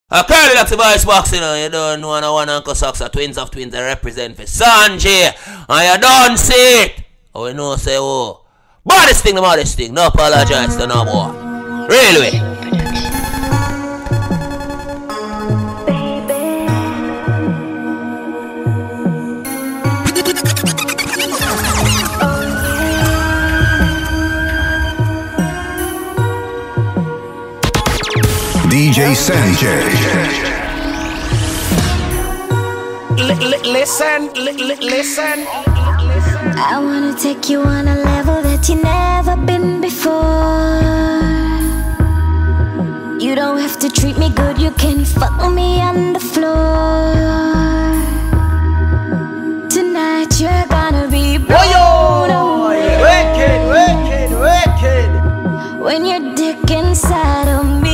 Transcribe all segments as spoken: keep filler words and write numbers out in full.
I call it like the voice box, you know. You don't know no one Uncle Socks are twins of twins that represent for Sanjay. And you don't see it. Oh, you know, say, oh. Baddest thing, the baddest thing. No apologize to no more. Really? D J Sanjay. Listen, listen. I wanna take you on a level that you never been before. You don't have to treat me good, you can fuck me on the floor. Tonight you're gonna be blown away. Wicked, wicked, wicked. When your dick inside of me.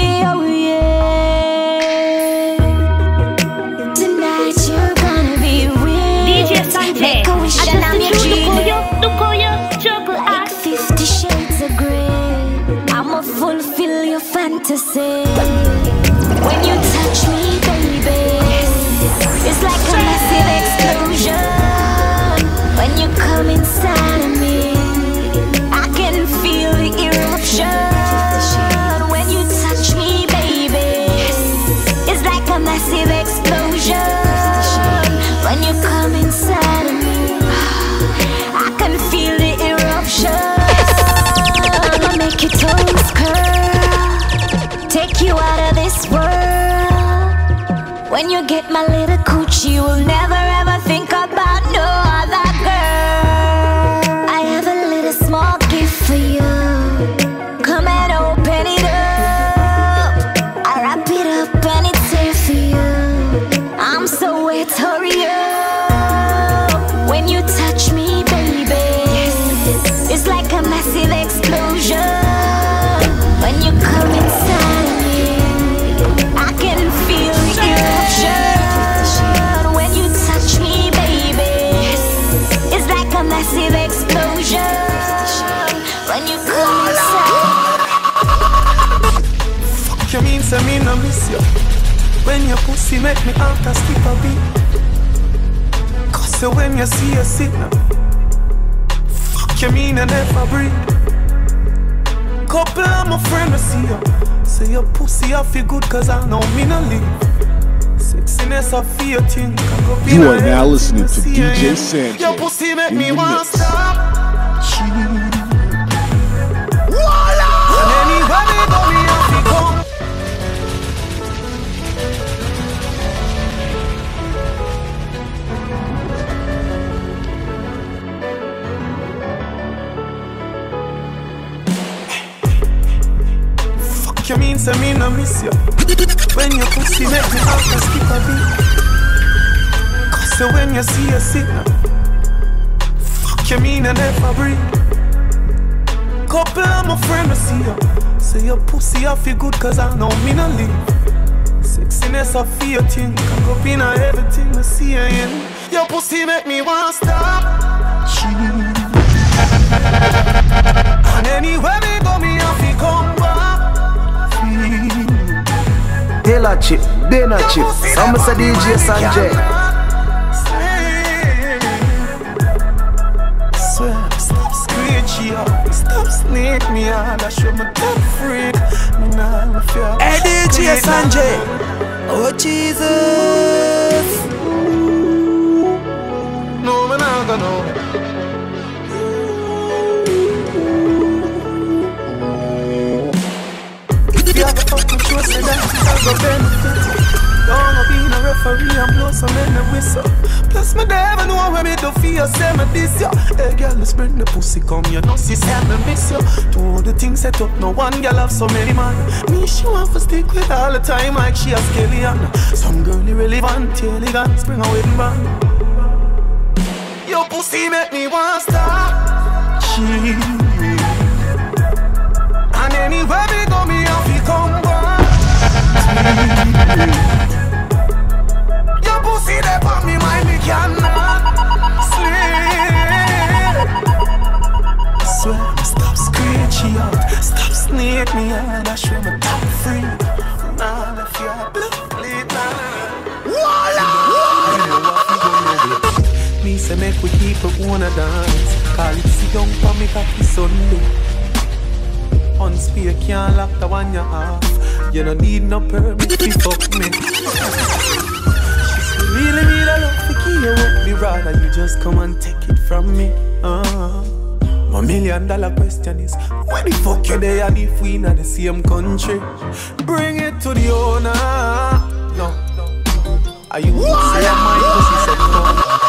Make a wish and I'm your dream. Like fifty shades of grey, I'ma fulfill your fantasy. When you touch me, baby, it's like a massive explosion. When you come inside of me, I can feel the eruption. When you touch me, baby, it's like a massive explosion. When you come inside of me, I can feel the eruption. I'ma make your toes curl, take you out of this world. When you get my little coochie, you will never ever think about no other girl. I have a little small gift for you. Come and open it up. I wrap it up and it's here for you. I'm so wet, hurry up. When you touch me, baby, it's like a massive explosion. When you come inside of me, I can feel the eruption. When you touch me, baby, it's like a massive explosion. When you come inside. Fuck you mean, say me no miss you. When your pussy make me out a skip a beat. Cause when you see a signal, fuck you mean I never breathe. Couple of my friends will see you, say your pussy I feel good cause I know me no leave. Sexiness I feel thing. You are now listening to D J Sanjay. Your pussy make me want to stop. Voila! And anywhere we go me have to come. You mean say me no miss you. When your pussy make me out to skip a beat. Cause when you see a signal, fuck you mean I never breathe. Couple of my friends will see you, say your pussy I feel good cause I know me no leave. Sexiness I feel thing, can go in everything I see you in. Your pussy make me want to stop. And anywhere we go me have to come back. Taylor chip, Dana chip, I'm a D J Sanjay. Swear, stop screeching up, stop snake me out, I show my top freak. Me nah fear. Hey D J Sanjay, oh Jesus. No man I gonna know. You have a fucking trust in that, I'll go benefit. Don't go be no referee and blow some in the whistle. Plus me never know where me do feel, say me this ya. Hey girl, let's bring the pussy come, you know she say me miss you. Two the things set up, no one girl have so many man. Me she want to stick with all the time like she a skeleton. Some girl irrelevant, elegant, spring a wedding band. Your pussy make me want stop. She. And anywhere we go, me have to come back. Your pussy there for me, mind me cannot sleep. I swear, stop screeching out, stop snake me out. I show me top free. Now if you're say make we keep it wanna dance. Call it sit down for me cocky Sunday. On spear can't lock the one you have. You don't need no permit to fuck me. She said really need a love to keep you up. Me rather you just come and take it from me. uh. My million dollar question is, where the fuck you there and if we not the same country? Bring it to the owner. No, are you say I might pussy said no.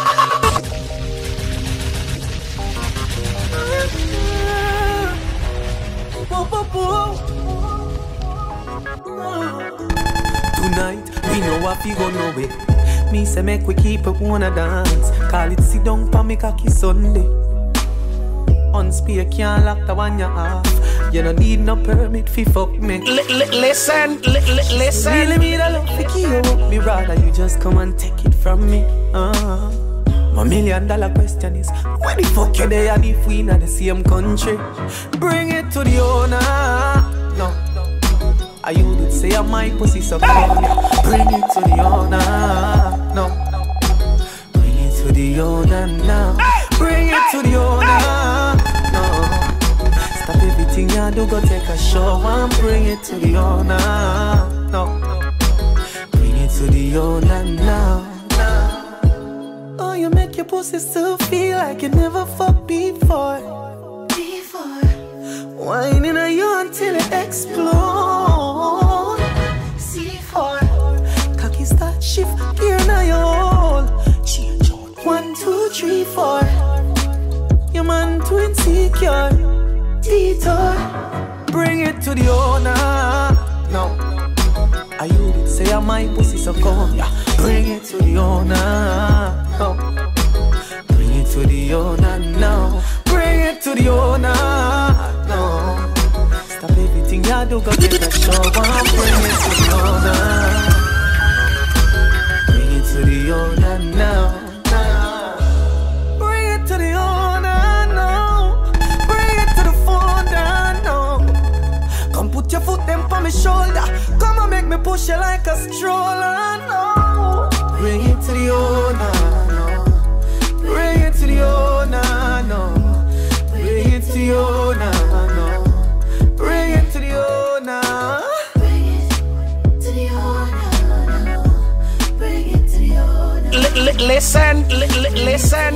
Tonight, we know what we go no way. Me say make we keep it wanna dance. Call it sit down for me cocky Sunday. On spear can't lock the one you have. You don't need no permit fi fuck me. L -l Listen, l -l listen. Really need a love to keep you up. Me rather you just come and take it from me. uh. My million dollar question is, where the fuck you there and if we not the same country? Bring it to the owner. No, I you did say I might pussy so cold. Bring it to the owner. No, bring it to the owner now. Bring it to the owner. No, stop everything you do, go take a show and bring it to the owner. No, bring it to the owner now. Oh, you make your pussy still feel like you never fucked before. Before, whining on you until it explode. C four, cocky start shift gear now you hold. Change out one, two, three, four. Your man too insecure. Detour, bring it to the owner. No, I you did say I might pussy so cold. Yeah, bring it to the owner. No, bring it to the owner now. Bring it to the owner. No, stop everything you do, go get a show and bring it to the owner. Bring it to the owner now. Bring it to the owner now. Bring it to the phone now. Come put your foot them on my shoulder. Come and make me push you like a stroller now. Bring it to the owner. Bring it to the owner, no. Bring it to the owner, no. Bring it to the owner. Bring it to the owner, no. Bring it to the owner. L -l Listen, l -l listen.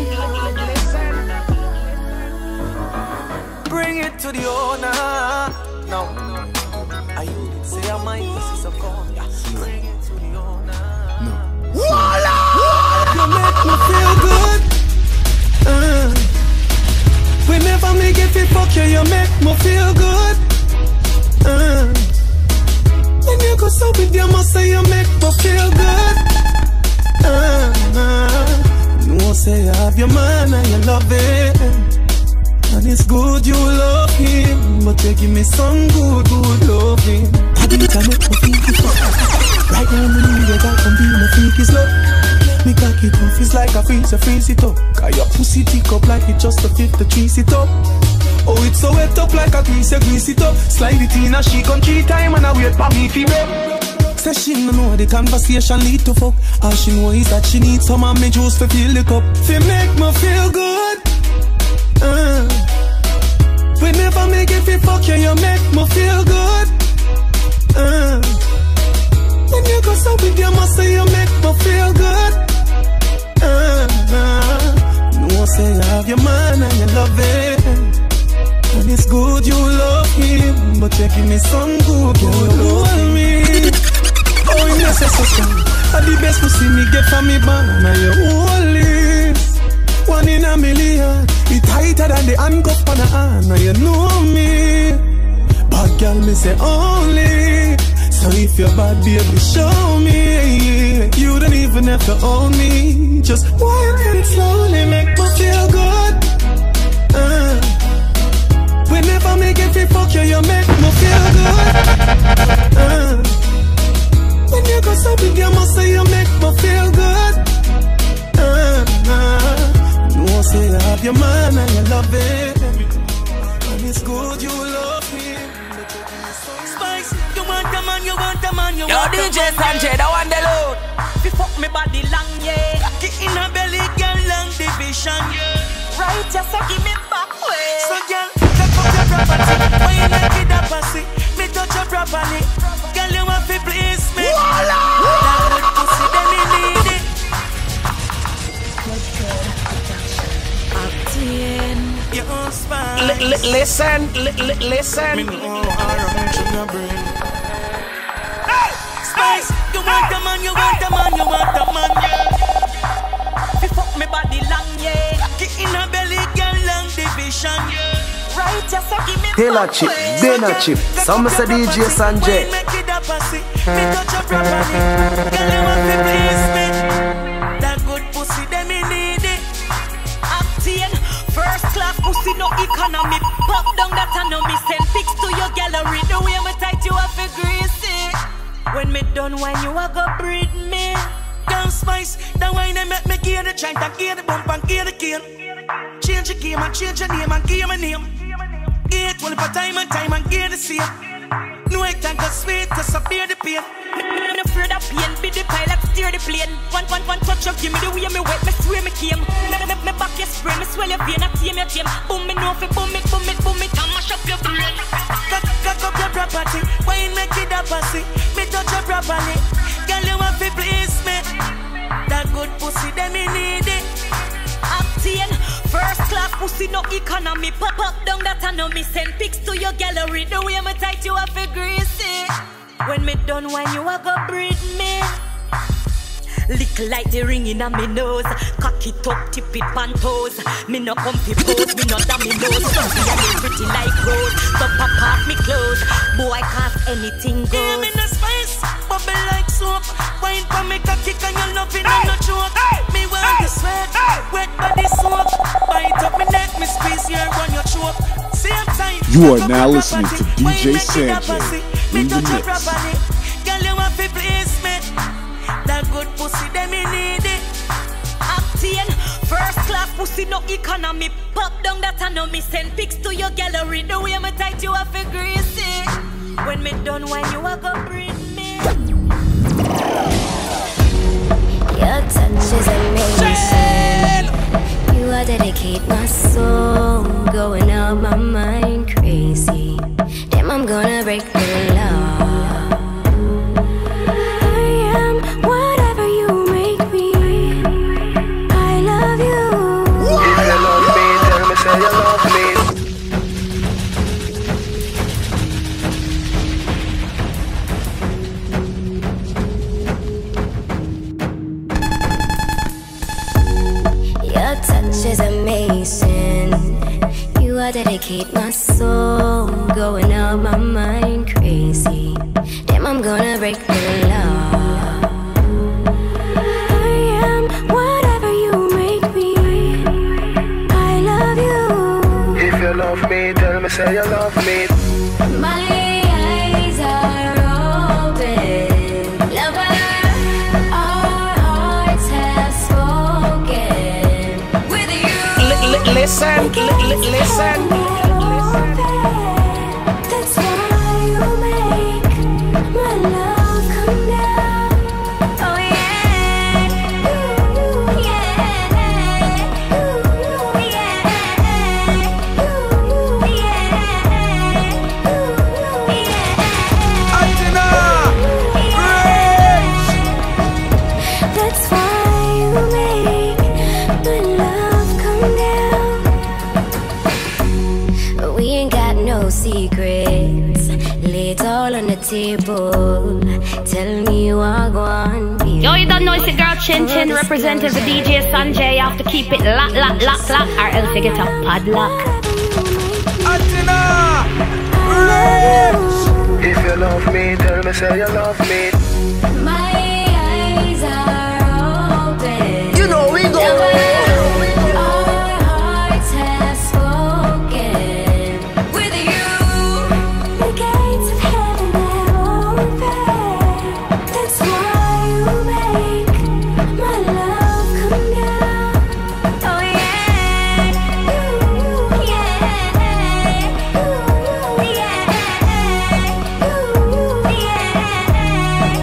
Bring it to the owner, no. I you say I might pussy so cold. Bring it to the owner. No. Voila! You make me feel good. Uh, whenever me get it fuck you, you make me feel good. Uh, when you go so with your muscle, you make me feel good. Uh, uh, you won't say you have your man and you love it, and it's good you love him, but you give me some good, good loving. I didn't make me feel it fuck. Right now me need you back and be my freaky slow. Me cocky tough is like a freezer, freeze it up. Cause your pussy tick up like it just a fit to cheese it up. Oh, it's so wet up like a grease, grease it up. Slide it in and she come three time and I wait for me to rub. Say she no know the conversation lead to fuck. All she know is that she needs some of me juice to fill the cup. Fi make me feel good. uh. Whenever me get it fuck you, you make me feel good. uh. When you go so with your muscle, you make me feel good. Uh, uh, no say you have your man and you love it, and it's good you love him, but you give me some good, good love me. Oh, you know say so strong. And the best to see me get from me man, and you only one in a million. It tighter than the handcuff on the hand, and you know me. Bad girl me say only. So if you're bad, baby, show me. You don't even have to own me. Just wind it slowly, make me feel good. uh. Whenever me get it fuck you, you make me feel good. uh. When you go so big, you must say you make me feel good. uh. uh. No say you have your man and you love it, and it's good you love him. Spice, you want a man, you want a man, you Yo, want D J a man. Sanchez, I want the load. Fi fuck me body long, yeah. Cocky in a belly, girl, long division. Right, just so give me back way. So girl, take up your property. Why you make it a pussy? Me touch you properly. Girl, you want to please me. Voila! That good pussy, then me need it. Acting, your spice. Listen, listen. Me know how to your brain. Hey, spice, you want the man, you want the man, you want the man, yeah. Fi fuck me body long, yeah. Get in a belly, girl, long division, yeah. Right, just so give me Taylor chip, Dana chip. Some say D J Sanjay. Make it a pussy, me touch you properly. Girl, you want to please me. That good pussy, then me need it. Acting, first class pussy, no economy. Pop down that I know me send pics to your gallery. The way me tight you up for greasy. When me done wine, you a go breed me. Girl spice, the wine they make me gear the joint and gear the bump and gear the cane. Change your game and change your name and gear my name. Gear it well for time and time and gear the same. No I can't go sweet to severe the pain. I'm afraid of pain, be the pilot, steer the plane. One, one, one touch up, give me the way me wet, me swear me came. Me, me, me back your spray, me swell your vein, I tame your tame. Boom me know fi boom it, boom it, boom it, and mash up your brain. Cock, cock up your property, wine make it a pussy. Me touch you properly, girl you want fi please me. That good pussy, then me need it. Acting, first class pussy, no economy. Pop up down that I know me send pics to your gallery. The way me tight you up for greasy. When me done wine, you a go breed me. Lick like the ring in a me nose. Cock it up, tip it pan toes. Me no comfy pose, me no damn me nose. Something I live pretty like rose. So pop off me clothes. Boy, cause anything goes. Yeah, me no spice, bubble like soap. Wine for me cocky and you love it and no joke. Me want the sweat, wet body soap. Bite up me neck, me squeeze here, run your choke. Same time. You are now listening to D J Sanjay in the mix. Girl, you want to please me. That good pussy, then me need it. Acting, first class pussy, no economy. Pop down that I know me send pics to your gallery. The way me tight you up for greasy. When me done wine, you a go breed me. Your touch is amazing. You are dedicate my soul, going out my mind crazy. Damn, I'm gonna break the law. Is amazing. You are dedicate my soul, going out my mind crazy. Damn, I'm gonna break the law. I am whatever you make me. I love you. If you love me, tell me say you love me. My eyes are open. Lover, our hearts have spoken. Listen, listen. That's why you make my love come down. Oh yeah, ooh, yeah, ooh, yeah, ooh, yeah, ooh, yeah. Antina, that's why you make my love come down. We ain't got no secrets. Lay it all on the table. Tell me you are going to be. Yo, you don't know it's your girl Chin Chin representing for D J Sanjay. You have to keep it lock, lock, lock, lock, or else you get a padlock. Antina, rich. If you love me, tell me say you love me. My eyes are open. You know we go. Our hearts have spoken. With you, the gates of heaven are open. That's why you make my love come down. Oh yeah, ooh, yeah, ooh, yeah, ooh, yeah, ooh, yeah.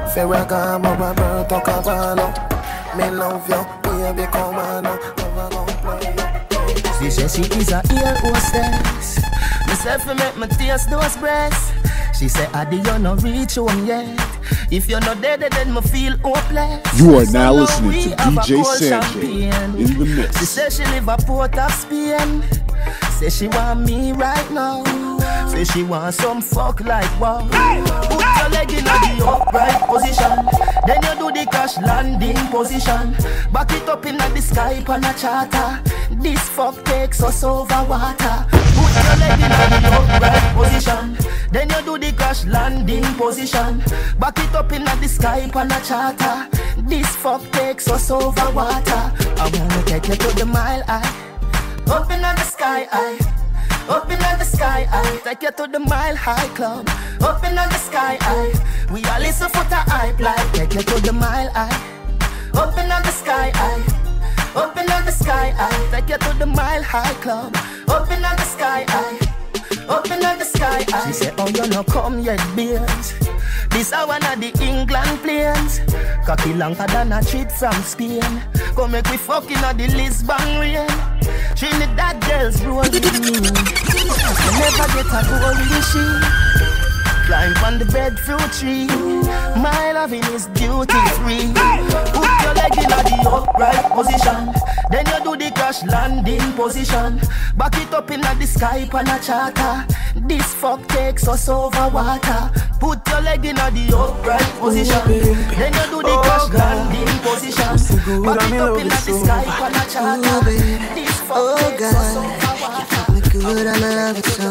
Ferragamo, Roberto Cavallo. Me love you, baby, come on now. She said she is a ear hostess. Myself I make my tears those breasts. She said, Adi, you no reach home yet. If you're not dead, then me feel hopeless. You are now listening to D J Sanchez in the mix. She said she live a Port of Spain. Say she want me right now. Say she want some fuck like wow. Put your leg in the upright position. Then you do the crash landing position. Back it up in the sky on a charter. This fuck takes us over water. Put your leg in the upright position. Then you do the crash landing position. Back it up in the sky on a charter. This fuck takes us over water. I wanna take you to the mile high. Up in the sky high. Up in the sky high. Take you to the mile high club. Up in the sky high. We are listen for the hype like. Take you to the mile high. Up in the sky high. Up in the sky high. Take you to the mile high club. Up in the sky high. Up in the sky high. She said, oh, you no come yet, beers. This are one of the England planes. Cocky longer than a treat from Spain. Come make we fucking on the Lisbon rain. Trinidad girls roll with me. I never get a goal with she. Climb on the breadfruit tree. My loving is duty free. Put your leg in the upright position. Then you do the crash landing position. Back it up in the sky on a charter. This fuck takes us over water. Put your leg in the upright position. Then you do the crash landing position. Back it up in the sky on a charter. This fuck takes us over water. Good, I'm in love with you.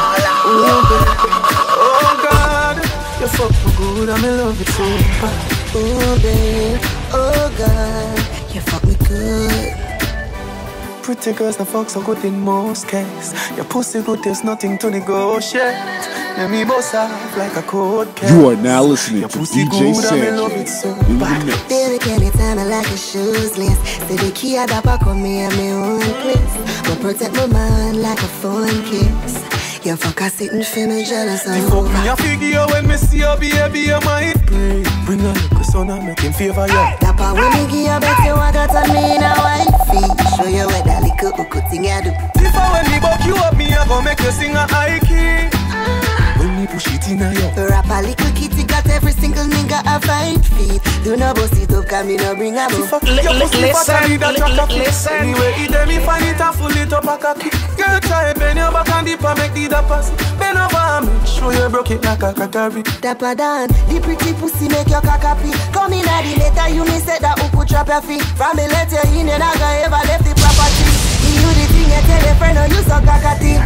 Oh God, you fuck me good, I'm in love with you. Oh babe, oh God, you fuck me good. Pretty girls, the fuck so good in most cases. Your pussy good, there's nothing to negotiate. Let me boss off like a cold case. You are now listening your to pussy D J good, I'm in love with Sanchez so in the bad. mix. Baby, can you tell me like a shoes list? Say the key at the back of me and me own place. But protect my mind like a phone kiss. You fuck a sitting for me jealous of. The fuck me a figure when me see you, baby, you might pray. Bring a little son and make him favor you. That part when me give you bet you I got on me in a wifey. Show you where that little hook thing I do. If I when me buck you up, me I go make you sing a high key. When me push it in a yo. Rap a little kitty got every single nigga a five feet. Do no bust it up, can me no bring a move. Listen, listen. Anyway, it them me find it and full it up a cocky. Girl, try bend your back and dip and make the dappers. Bend over and make sure you broke it like a crackery. Dapper Dan, the pretty pussy make your cock happy. Come in at the later, you me said that who could trap your feet. From me let you in, you never ever left the property. You do the thing, you tell a friend, or you so cockatty.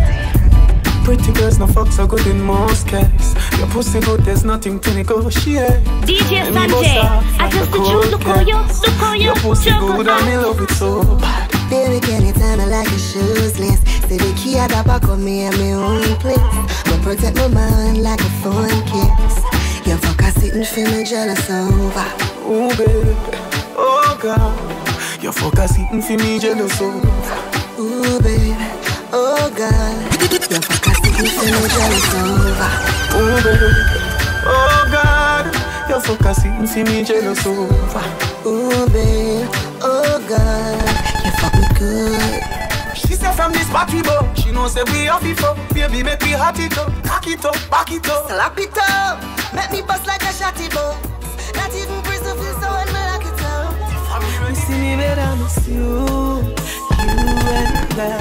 Pretty girls no fuck so good in most cases. Your pussy good, there's nothing to negotiate. D J Sanjay, I just the truth, look on you, look on you. Your pussy good, I'm in love with so bad. Baby, can you tell me like a shoes list? Say the key at the back of me and me own place. But protect my mind like a phone kiss. You fuck a sitting for me jealous over. Oh baby, oh God, you fuck a sitting for me jealous over. Ooh baby, oh God, you fuck a sitting for me jealous over. Oh baby, oh God, you fuck a sitting for me jealous over. Ooh baby, oh God, you fuck me good. She said from this battery boat, she knows that we are before. Baby, make me hot it up, cock it up, back it up. Slap it up, make me bust like a shotty boat. Not even prison feel so when me lock it up. You see me better, miss you, you and I.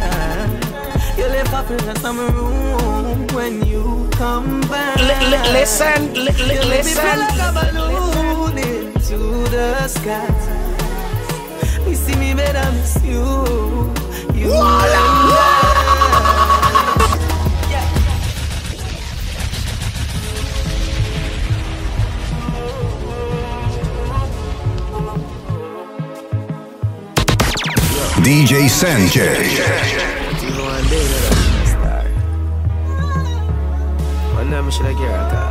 You left up in the summer room when you come back. L -l listen, l -l you listen. Like a balloon into the sky. You see me better, miss you, you and I. D J Sanchez. One time should I get a car?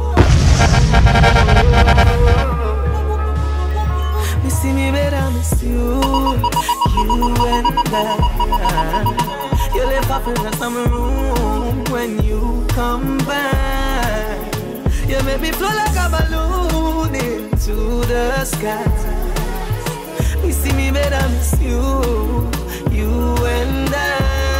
You see me better, miss you, you and I. You left off in the summer room when you come back. You make me flow like a balloon skies. You see me better miss you, you and I.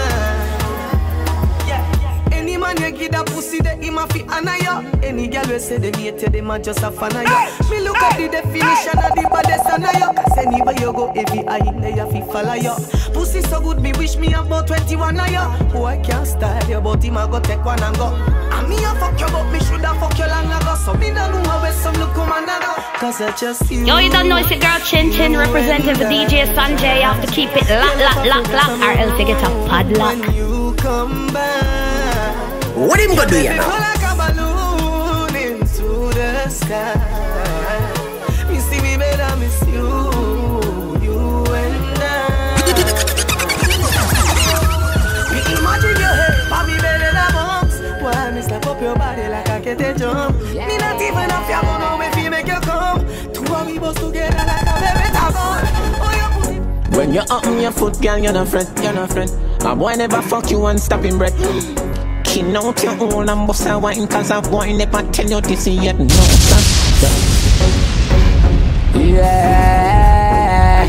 Yeah, any man you give that pussy, they him a fi honor ya. Any girl we say they hate you, they man just a fan of ya. Me look at the definition of the baddest honor ya. Cause anywhere you go, every eye in there you fi follow ya. Pussy so good, me wish me about twenty-one of ya. Oh, I can't style you, but him a go take one and go. And me a fuck you, but me shoulda fuck you long ago. So me don't know how some look come and go. Cause I just you. Yo, you don't know it's your girl Chin Chin representing for D J Sanjay. You have to keep it lock, lock, lock, lock, or else you get a padlock. When you come back, what him gonna do ya now? like a balloon into the sky. Me see me better miss you, you and I. Me imagine your head, mommy better than bombs. Why me slap up your body like I get a jump? Me not even a fear, but now if you make you come. Two of we both together like a baby tagon. Oh, you put it. When you're up on your foot, girl, you're not friend, you're not friend. A boy never fuck you and stop him breath. King out your own and bust a wine, cause a boy never tell you this yet. No, son. Yeah,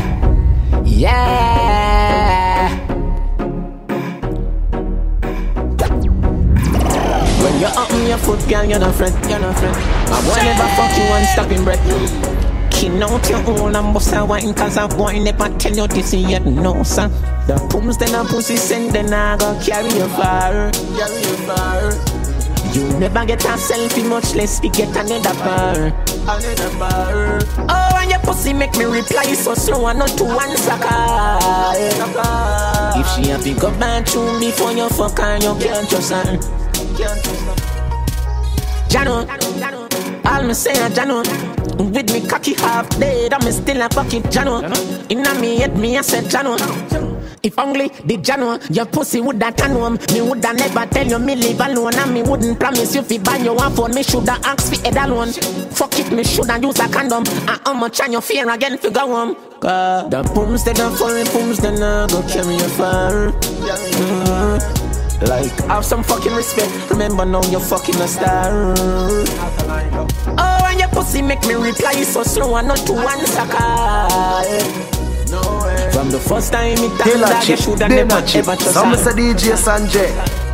yeah. When you're up on your foot, girl, you're not friend, you're not friend. A boy never fuck you and stop him breath. King out your own and bust a wine, cause a boy never tell you this yet. No, son. The pums then a pussy send, then I go carry you far, carry you far. You never get a selfie, much less we get another bar, another bar. Oh, and your pussy make me reply so slow and not to answer call. If she have to go bathroom before you fuck her, you can't trust her, can't trust her. Jano, all me say a Jano. With me cocky half dead, I'm still a fucking Jano. Inna me head, me I said Jano. If only the Jano, your pussy would have turn home. Me woulda never tell you me live alone, and me wouldn't promise you fi buy your one phone. Me shoulda ask fi head alone. Fuck it, me shoulda use a condom. And how much on your fear again fi go home? Cause the pums they don't foreign pums they not go carry you far. Mm-hmm. Like have some fucking respect. Remember now you're fucking a star. Oh, and your pussy make me reply so slow and not to answer call. No way. From the first time it time that you shoulda never ever trust. Some say D J Sanjay.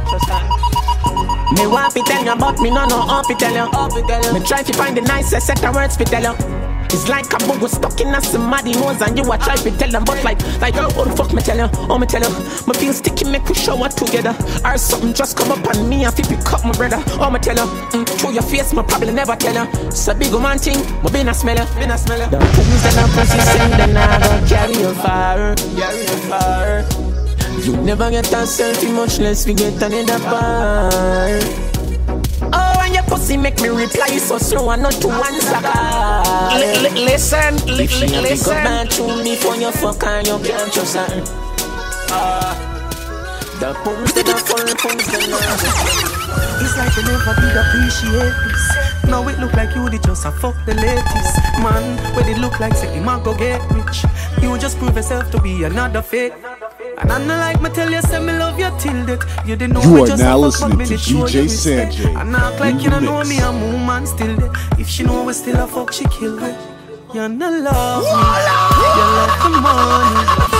Me want to tell you about me, no no, up to tell you. Me try to find the nicest set of words to tell you. It's like a bug was stuck in a somebody nose and you a try to tell them, but like, like, oh the fuck me tell you, oh me tell you, my feel sticky make we shower together, or something just come up on me and fi pick up my brother, oh me tell you, mm, through your face me probably never tell you, it's a big man thing, but been a smeller, been a smeller. The pums and the pussy send then I go carry you far, carry you far. You never get a selfie, much less we get another bar. Oh, and your pussy make me reply so slow and not to answer call. Listen, if she have to go bathroom before you fuck her, you can't trust her. Uh, the pums, the full pums, the it's like you never did appreciate this. Now it look like you did just a fuck the latest. Man, when it look like say you might go get rich, you just prove yourself to be another fake. And I know like me tell you, say me love you till death. You didn't know You me are just now a fuck, listening but me to did show D J you respect. Sanjay And act like in you the don't know mix. me, a woman still there. If she know we still a fuck, she kill me. You no love me, you love the money.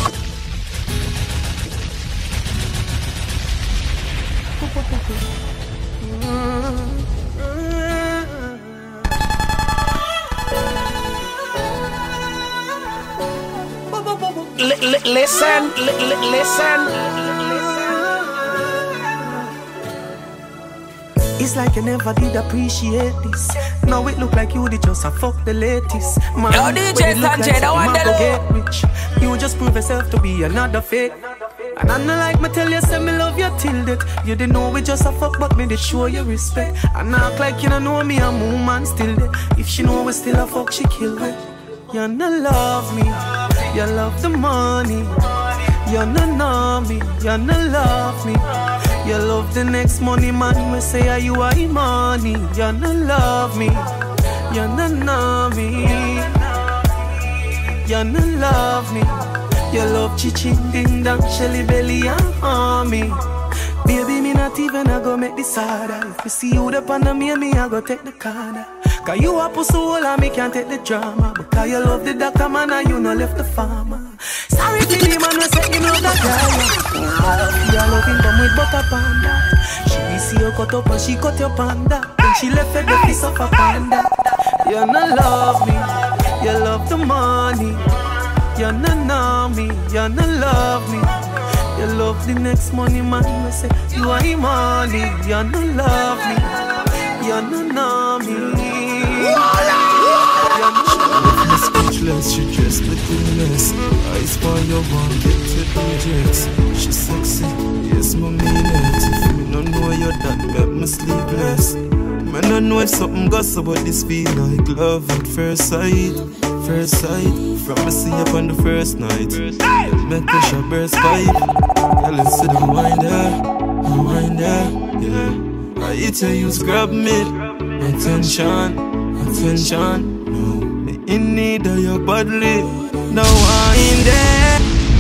Listen, listen. It's like you never did appreciate this. Now it look like you did just a fuck the latest. Man, Yo, D J Sanjay, the one that get rich. You just prove yourself to be another fake. And I know like me tell you, say me love you till death. You didn't know we just a fuck, but me did show you respect. And act like you don't know me, a woman still there. If she know we still a fuck, she kill me. You no love me, you love the money. You no know me, you no love me. You love the next money man, we say are you are money. You no love me, you no know me. You no love me. You love chiching ding dong, shelly belly and army. Baby, me not even a go make this harder. If you see you the pan me, me I go take the corner. Cause you a pussy hole and me can't take the drama. Because you love the doctor man and you no left the farmer. Sorry to the man who say him love that guy. You love him come with butter panda. She see you cut up and she cut your panda. Then she left at the piece of a panda. You no love me, you love the money. You no know me, you no love me. You love the next money man who say you are him money. You no love me, you no know me. She speechless, she dressed with goodness. Eyes for your one, get to the jets. She sexy, yes, my mean it. If me no know you, that make me sleepless. Me no know if something goes about this feel like love at first sight. First sight, from me see up on the first night. Make pressure burst pipe. Yeah, let's sit and wind there, wind there, yeah. I eat her, you grab me. Attention, attention. In need of your body, no one in there.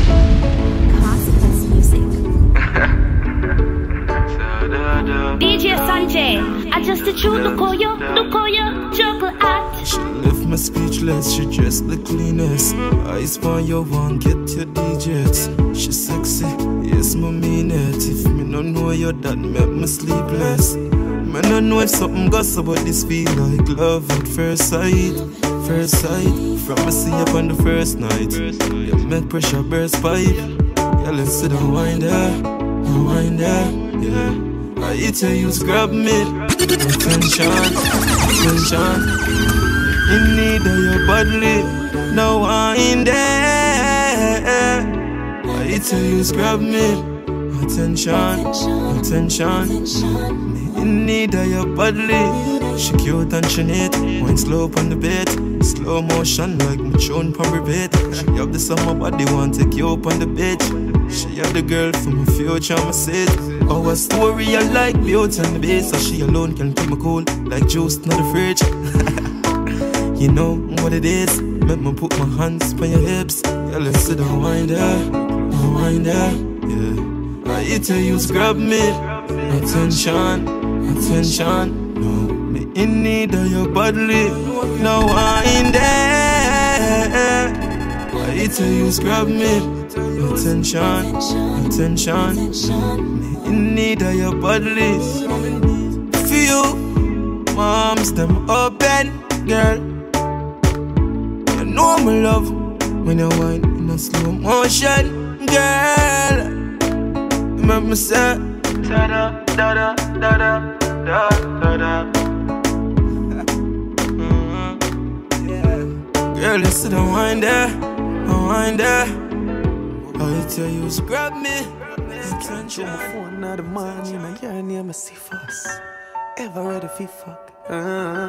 D J Sanjay, I just the truth, look how you, look how you juggle at. She left me speechless, she dressed the cleanest. Eyes for your one, get your digits. She sexy, yes, me mean it. If me no know you, that make me sleepless. Me no know if something goes about this feel like love at first sight. First sight, from me see up on the first night. You make pressure burst pipe. Yeah, let's sit and wind there, wind there, yeah. I eat her, you grab me. Attention, attention. In need of your body, no one in there. I eat her, you grab me. Attention, attention. In need of your body. She cute and she neat, wine slow on the bed. Slow motion like my tune pump repeat. She have the summer body, want take you up on the beach. She have the girl for my future, my seat. Our story I like beauty on the base. So she alone can keep me cool, like juice, not the fridge. You know what it is, make me put my hands on your hips. Yeah, let's sit and wind there, wind there, yeah. I eat her, you grab me. Attention, attention, no. In need of your body, no one in there. I eat her, you grab me. Attention, attention. In need of your body. Feel moms them open, girl. You know my love when you whine in a slow motion, girl. You make me say da da da da da da da da. Girl, you sit and wind there, and wind there. I tell you, grab me. Attention, my phone now the morning, and your name is Cephas. Ever ready for fuck? Uh,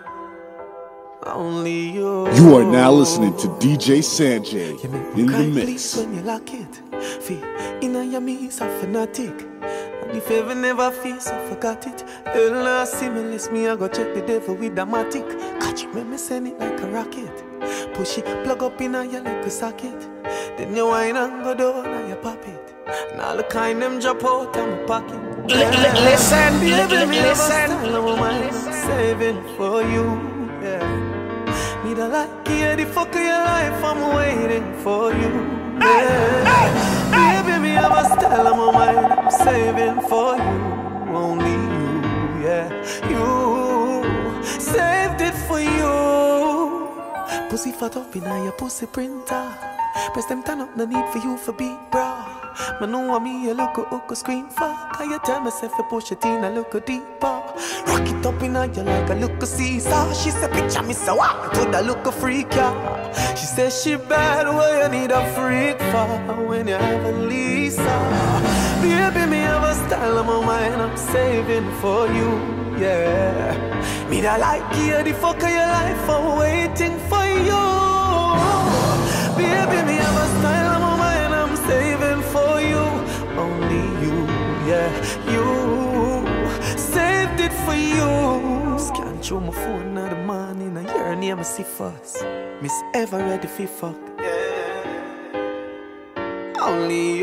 only you. You are now listening to D J Sanjay in the mix. When you lock it, feel in your knees, a fanatic. And if ever never feel so forgot it, hell nah stimulus me, I go check the devil with the matic. Catch it, make me send it like a rocket. Push it, plug up in a your like a socket. Then you whine and go down and you pop it. And all the kind them drop out of my pocket. Yeah. Listen, baby, me listen, listen. Saving for you, yeah. Me the like here, the fuck of your life, I'm waiting for you, yeah. Baby, me have a style on my mind, I'm saving for you, only you, yeah. You saved it for you. Pussy fat up in your pussy printer. Press them turn up, no need for you for beat, bro. Man, know what me, you look a hook a screen for. Can you tell myself you push it in, I look a deeper. Rock it up in her, you like a look a Caesar. She said, picture me so what? To the look a freak, yeah. She said she bad, well you need a freak for when you have a Lisa. Baby, me have a style on my mind, I'm saving for you, yeah. Me that like you, the fuck of your life, I'm waiting for you. Baby, me have a style on my mind, I'm saving for you. Only you, yeah, you saved it for you. Scan through my phone now the morning, and your name is Cephas. Miss ever ready for fuck, yeah. Only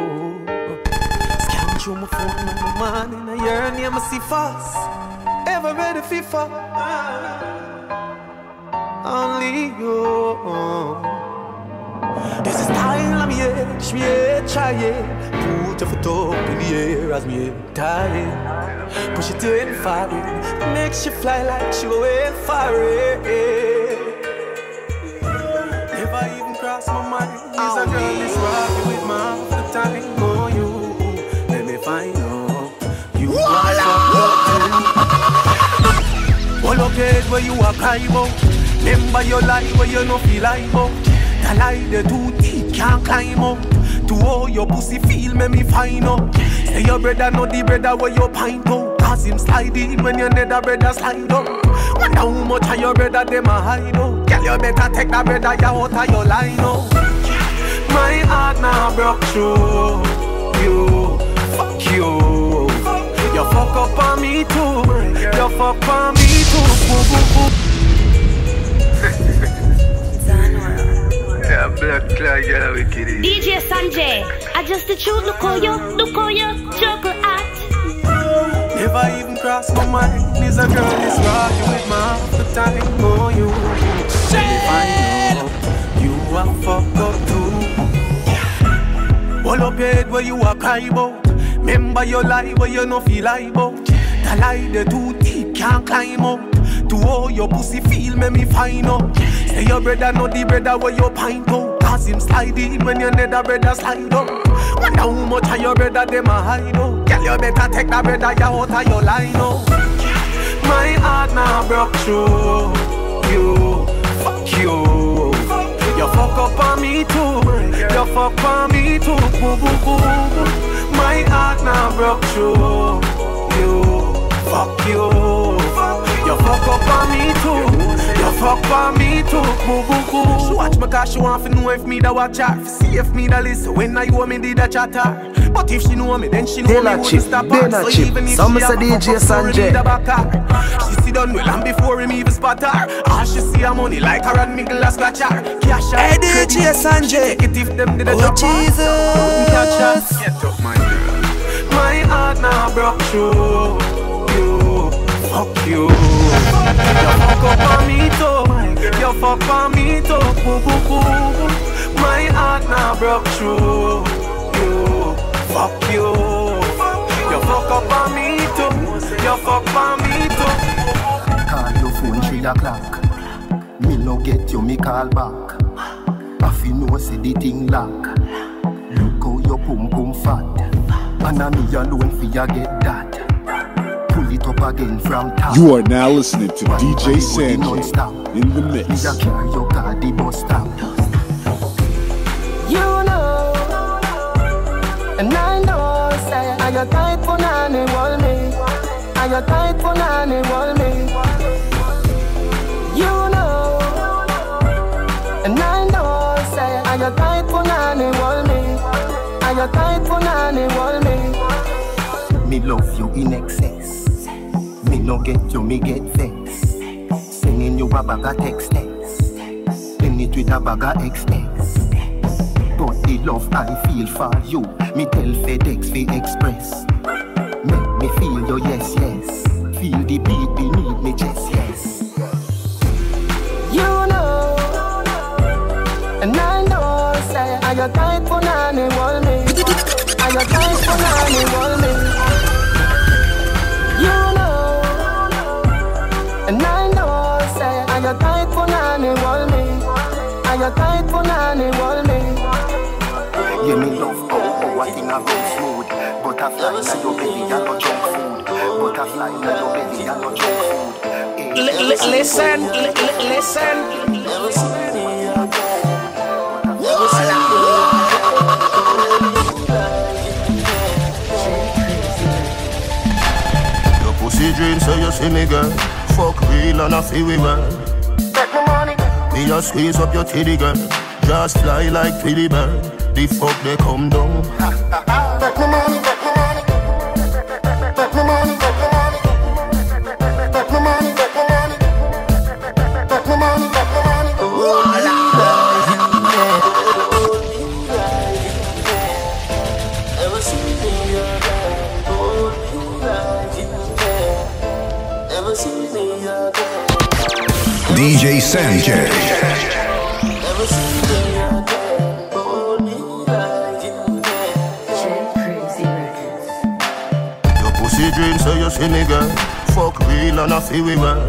you. Scan through my phone now the morning, and your name is Cephas. Ever you're ready for fuck. Only you. This is style I'm here, me here, try it. Put your foot up in the air as me here, tired. Push it to it far, makes you fly like you going far. Never even cross my mind. Is a girl that's rocking with my half the time. Oh, you, let me find out. You are all okay where you are crying about. Remember your life where you no feel like about. The lie the too deep can't climb up. To all your pussy feel make me find out. Say your brother not the brother where you pint out. Cause him slide in when your nether brother slide up. Wonder how much of your brother them a hide out. Girl you better take that brother you out of your line out. My heart now broke through. You, fuck you. You fuck up on me too. You fuck on me too. Boo, boo, boo. Yeah, black cloud, yeah, wicked. D J Sanjay, I just the truth. Look how you, look how you juggle at. Never even cross my mind. Is a girl that's rocking with my half the time. Oh, you. Let me find out. You are fucked up too. All up head where you are cry about. Remember your life where you no feel like about. The lie the too deep can't climb up. To all your pussy feel make me find out. Say your brother not the brother where you pint out. Cause him slide in when your nether brother slide up. Wonder how much of your brother them a hide out. Girl you better take that brother you out of your line out. My heart now broke through. You, fuck you. You fuck up on me too. You fuck on me too. Boo, boo, boo, boo. My heart now broke through. You, fuck you. You fuck up on me too. You fuck on me too. Boo, boo, boo. She watch me cause she want to know if me da watch her. See if me da listen when I owe me did a chatter. But if she know me then she know me wouldn't stop her. So even if Some she have say a D J fuck for me Sanjay. da back her. She see done well and before him even spot her. All she see her money like her and middle a scratch her. Cash her. Hey D J Sanjay. Take it if them did a Oh drop her. Jesus. Catch her. Get up my girl. My heart now broke through. You, fuck you. You fuck up on me too. You fuck on me too. Boo, boo, boo. My heart now broke through. You, fuck you. You fuck up on me too. You fuck on me too. Call your phone three o'clock. Me no get you, me call back. I feel no say the thing lock. Look how your pum pum fat. And I me alone for ya get that. Pull it up again from top. You are now listening to D J Sanjay in the mix. Me a carry your car the bus stop. You know, and I know, say, are you tight for nanny, wall me? Are you tight for nanny, wall me? You know, and I know, say, are you tight for nanny, wall me? Are you tight for nanny, wall me? Me love you in excess. Me no get you, me get vexed. Sending you a bag of text text. Send it with a bag of express. But the love I feel for you, me tell FedEx fi express. Make me feel your yes yes. Feel the beat beneath me chest yes. You know, and I know, say, are you tight for nanny, wall me? Are you tight for nanny, wall me? You know, and I know, say, are you tight for nanny, wall me? Are you tight for nanny, wall me? Yeah, me love how how a thing a go smooth. Butterfly na your belly a no junk food. Butterfly na your belly a no junk food. Listen, listen. Your pussy dream, so you see me girl. Fuck real and I feel we well. Take my money. Me just squeeze up your titty girl. Just fly like Tweety bird. The fuck they come down. Take my money, take my money. Take my money, take my money. Take my money, take my money. Take my money, take my money. Oh, ever see me again? Oh, ever see D J Sanchez. Your pussy dream so you see me girl. Fuck real and I feel we man.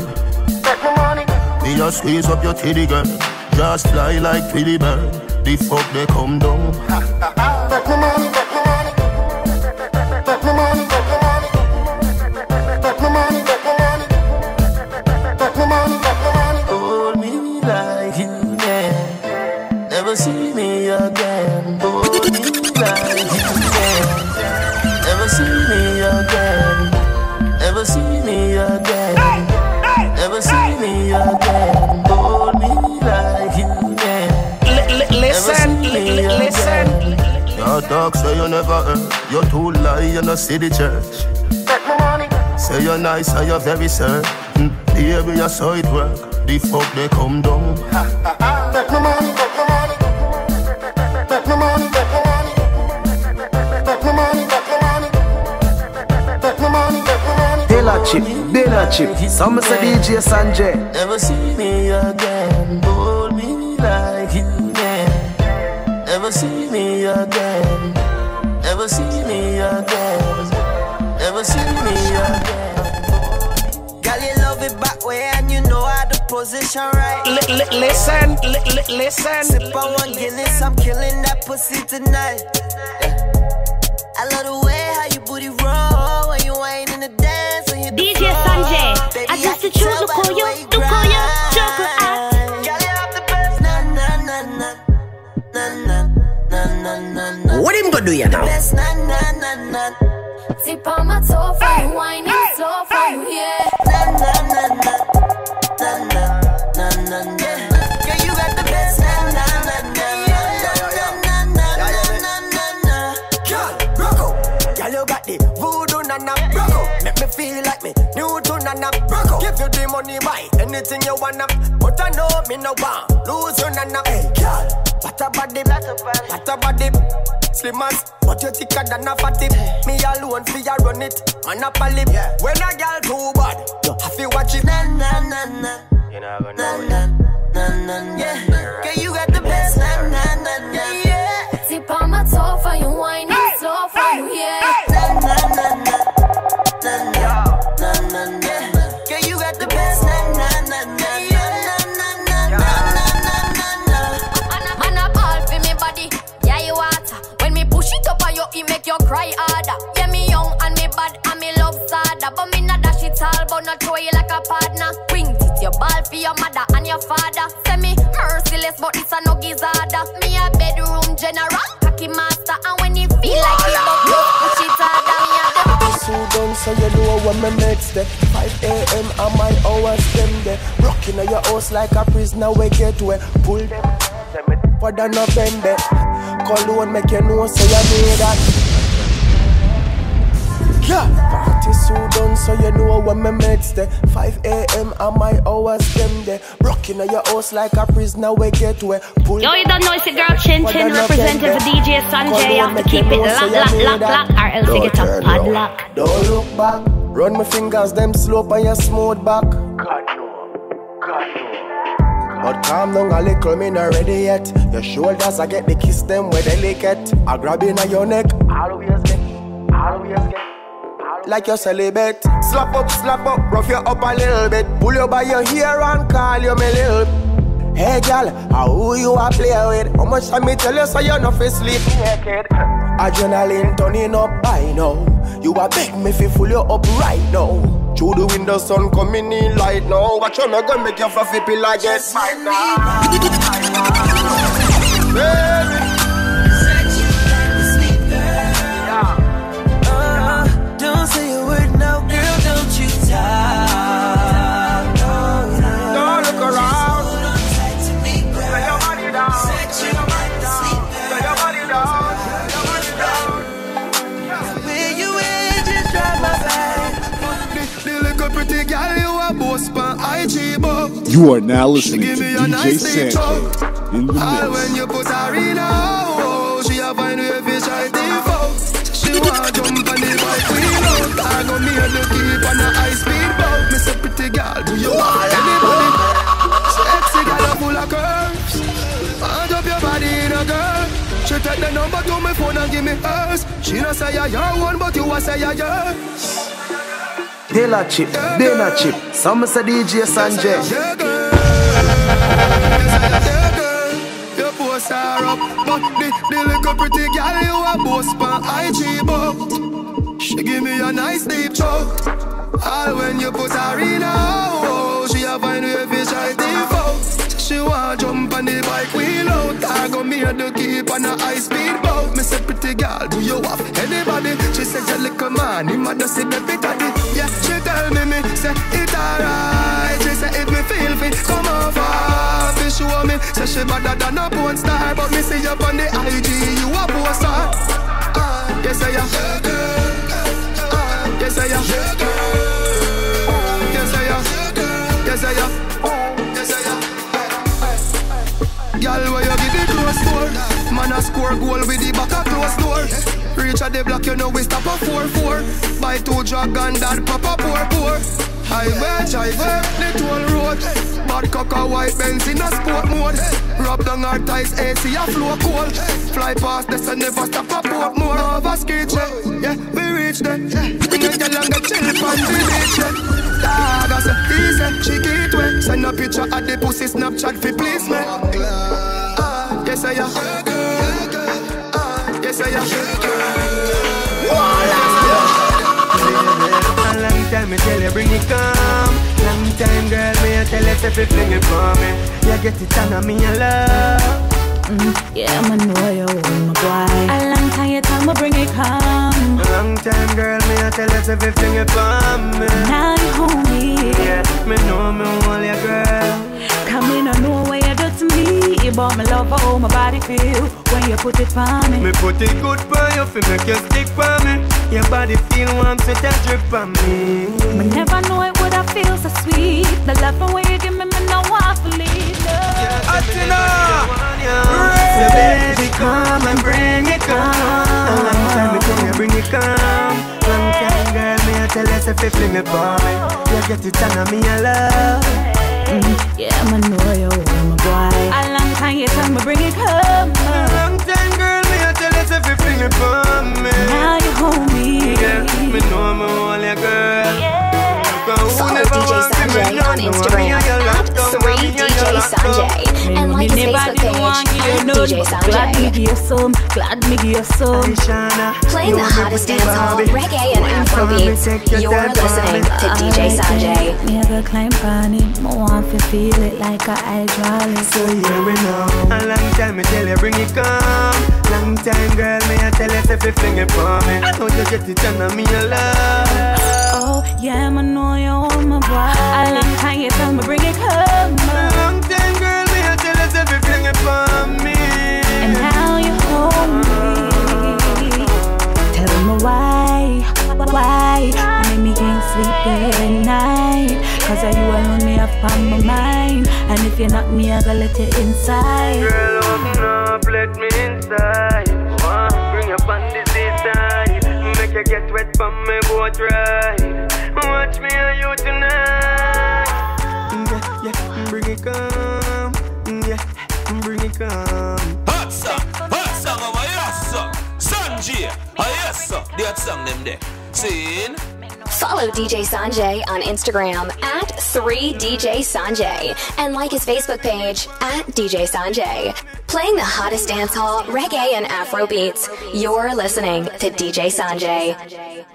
Me just squeeze up your titty girl. Just fly like Twilly bird. The fuck they come down. Back my money, back my money. Back my money, back my money. Back my money, back my money. Back my money, back my money. Hold me like you can. Never see me again. Hold me like you can. Never see me again. Never see me again. Never see me again. Hold me like you can. Listen, listen. Your dog say you never earn. You too lie, you no see the church. Take my money. Say you're nice and you're very certain. Baby, you saw it work. The fuck they come down. Take my money, take my money. Take my money, take my money. Take my money, take my money. Take my money, take my money. Taylor chip, dinner chip. Some say D J Sanjay. Never see me again. Hold me like you can. Never see me again. Never see me again. Never see me again. Girl, you love it back way and you know how to position right. L- l- listen, l- l- listen. Sip on one Guinness, I'm killing that pussy tonight. Yeah. I love the way how you booty roll when you ain't in the dance. When you D J Sanjay, I just to choose to call you, to call you, chocolate act. Girl, you have the best. Na na na na na na na na na. What him gonna do you now? Best na na na na. Tip on my toe for you, wine it slow for you, yeah. Na na na na na na na na na. Girl, you got the best. Na na na na na na na na na. Girl, rock out. Girl, you got the voodoo nana, rock out. Make me feel like me new to nana, rock out. Give you the money, buy anything you wanna, but I know me no want lose you nana. Hey, girl, what a body, what a body. Slim as, but you thicker than a fatty. Me alone fi ya run it, man up a lip. When a girl too bad, you have to watch it. Na na na na. You never Na know na na na. Yeah, girl, you got the best. Na na na na. Yeah. Tip on my toe for you, wine it slow for you, yeah. Na na na na na na na na. Girl, you got the best. Na na na na na na na na na na. Man a ball for me body, yeah you water. When me push it up on you, it make you cry harder. Yeah me young and me bad and me love sadder, but me not dash it all, but not throw you like a partner. Bring it your ball for your mother and your father. Say me merciless, but it's a no gizzarder. Me a bedroom general, cocky master, and when you feel like it, but you push it harder. Me a the So done, so you know when me next day. five a m and my hours them there. Rocking on your house like a prisoner we get where. Pull them, them it for the November. Cologne make you know so you made that. Yeah, party so done, so you know when me next day. five a m and my hours them there. Rocking on your house like a prisoner we get where. Pull Yo, you don't know it's your girl Chin Chin representing for D J Sanjay. You have to keep it lock, lock, lock, lock, or else you get a padlock. Don't look back, run my fingers, them slope on your smooth back. God no, God no. But calm down a little, me not ready yet. Your shoulders, I get the kiss them where they lick it. I grab in on your neck, always get, always get. Like your celibate. Slap up, slap up, rough you up a little bit. Pull you by your hair and call you me little. Hey girl, how who you a play with? How much time me tell you so you no fi sleep naked? Adrenaline turning up by now. You a beg me fi pull you up right now. Through the window sun coming in light now. Watch you not gonna make you fluffy pill like it right now. Baby. Don't say a word now, girl, don't you talk. No, no. Don't look around. Lay your body down. Lay your body down. Lay your body down. Lay your body down. Where you at, just drive my back. The, the little pretty girl you a boss pan I G but You are now listening to give me a D J nice big Sanchez truck. in the All mix. when you put her in a hole, she a find way fi try default. She want jump on the bike wheel out. I go near the keep on a high speed boat. Me say pretty girl, do you want anybody? number to my phone and give me hers. She no say you're your one, but you a say you're yours. Dilla chip, dinner chip. Some say D J Sanjay. Yeah, girl. Yeah, girl. You post her up, but the, the little pretty girl you a post on I G, but she give me a nice deep choke. All when you put her in a oh, she a find way fi try default. She want jump on the bike wheel out. I go me to keep on a high speed boat. Me say pretty girl, do you have anybody? She said you little man, he mad to see baby daddy. Yeah, she tell me me say it alright. She say if me feel fit, come over. She show me say she better than a porn star, but me see you on the I G, you a poster. Uh, yes I am. Uh, yes I am. Yes I am. Yes I am. Girl, where you get the close door? Man a score goal with the back a close door. Reach at the block, you know we stop a four four. Buy two dragon, that pop a four four. Highway, driver, the toll road. Bad cock a white Benz in a sport mode. Rub down our ties, A C a flow cold. Fly past this and never stop a port more. Over skate check, yeah, we reach there. Bring a girl and get chill from the beach, yeah. Dog, I say, easy, she get wet. Send a picture at the pussy Snapchat fi please me. Uh, yes I am. Uh, yes I am. A long time me tell you bring it come. Long time girl me I tell you if you fling it for me. You get it on me a love. Mm, yeah, I know you want my boy. A long time you tell me bring it come. A long time girl me I tell you if you fling it for me. Now you hold me. Yeah, me know me want you girl. Come in, I know what you do to me. But me love how my body feel when you put it for me. Me put it good for you, fi make you stick for me. Your body feel warm, so that drip on me. Me never know it would I feel so sweet. The love and way you give me, me no want to leave. Atina, so baby come and bring it come. A long time me tell you bring it come. Long time girl me I tell you if you fling it for me. You get it on me a love. Mm, yeah, I know you want my boy. A long time you tell me bring it come. A long time girl me I tell you if you fling it for me. Now you hold me. Yeah, me know me want you girl. Yeah. Follow D J Sanjay on Instagram at three D J Sanjay and like his Facebook page at D J Sanjay. Glad me give you some, glad me give you some. Playing the hottest dancehall, reggae and Afrobeats. You're listening to D J Sanjay. Me have a climb on it, I want to feel it like a hydraulic. So here we know. A long time me tell you bring it come. Long time girl me I tell you if you fling it for me. I know you get it on me a love. Oh yeah, I know you want my boy. A long time you tell me bring it come. A long time girl me I tell you if you fling it for me. And now you hold me. Tell me why, why you make me can't sleep every night. Cause are you alone me up on my mind. And if you knock me I gotta let you inside. Girl open up, let me inside. Wow, bring up on the seaside. Make you get wet from me boat ride. Watch me and you tonight. Yeah, yeah, bring it come. Yeah, bring it come. Hot song, hot song over yes sir. Sanjay, oh yes sir. That song them there. Seen? Follow D J Sanjay on Instagram at three D J Sanjay and like his Facebook page at D J Sanjay. Playing the hottest dancehall, reggae and Afrobeats. You're listening to D J Sanjay.